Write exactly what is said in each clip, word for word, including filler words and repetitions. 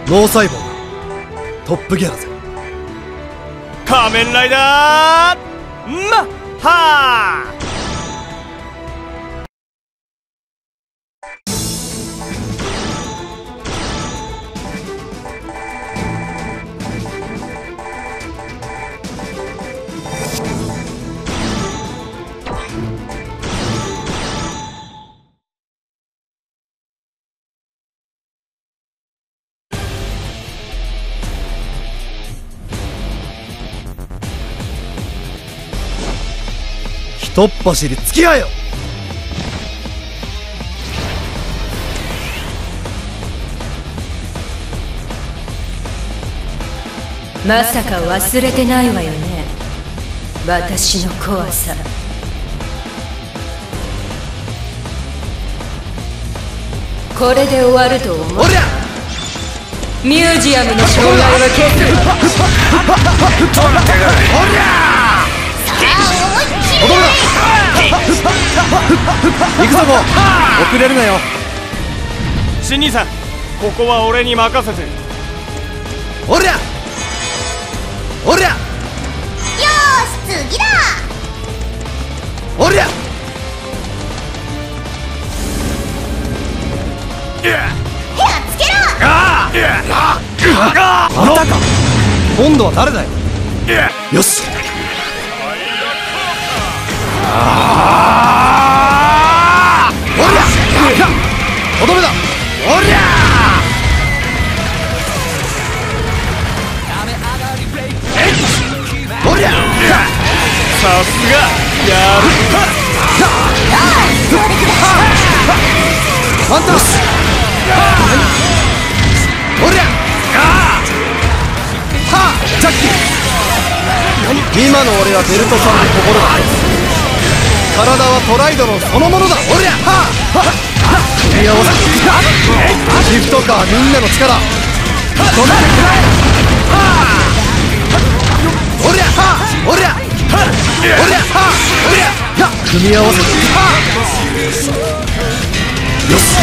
脳細胞がトップギアだぜ。 仮面ライダーマッハー。 ひとっ走り付き合えよ。 まさか忘れてないわよね、私の怖さ。これで終わると思う。 おりゃミュージアムの障害は消す。 おりゃとどめだ。行くぞもう遅れるなよ。 新兄さん、ここは俺に任せて。 おりゃおりゃ、 よーし次だ。 おりゃやっつけろ。 ああなたか。今度は誰だよ。よしああおりゃとどめだ。おりゃおりゃさすがやる。 ワンタッチおりゃはあジャッキー。今の俺はベルトさんの心だ。体はトライドのそのものだ。おりゃはあ組み合わせシフトカーみんなの力止めてくれ。おりゃはあおりゃおりゃはあおりゃ組み合わせてよし。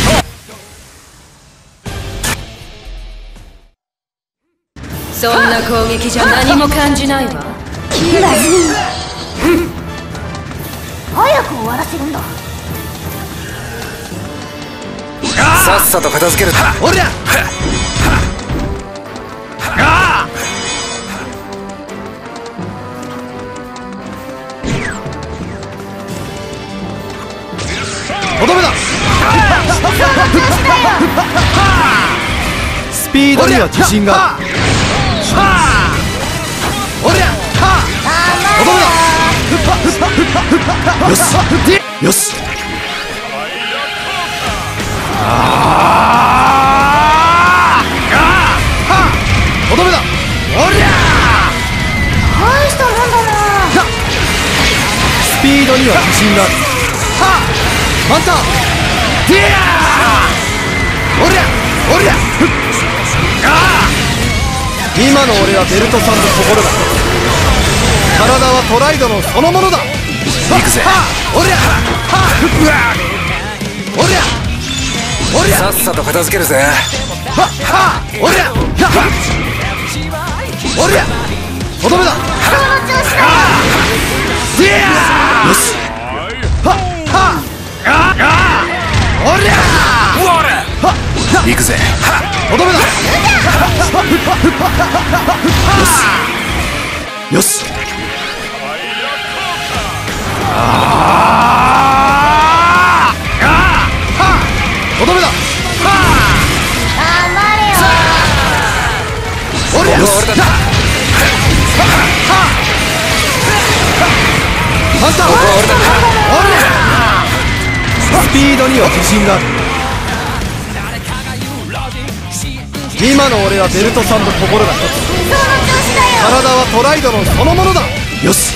そんな攻撃じゃ何も感じないわ。 早く終わらせるんだ。 さっさと片付ける。おりゃとどめだ。スピードには自信がある。おりゃとどめだ。よしよしああとどめだ。おりゃ大したもんだな。 スピードには自信がある。はあマンタディアーおりゃおりゃ今の俺はベルトさんの心だ。体はトライドのそのものだ。行くぜ。おりゃおりゃおりゃさっさと片付けるぜ。ははおりゃおりゃとどめだ。 その調子だよ。 ディアーよしははおりゃ行くぜ。とどめだ。よしよしああとどめだ。 頑張れよ。 おりゃよしあんたおりゃスピードには自信がある。今の俺はベルトさんの心だ。 その調子だよ。 体はトライドのそのものだ。よし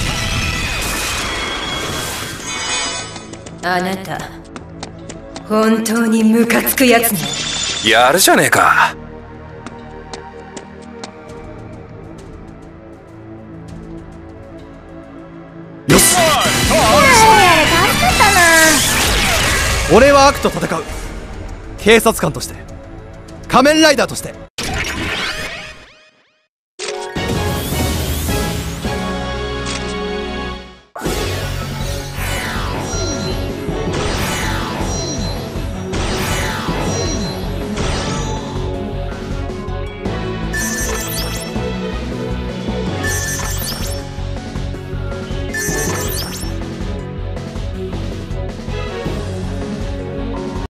あなた本当にムカつくやつね。 やるじゃねえか。よし助かったな。 俺は悪と戦う警察官として、仮面ライダーとして。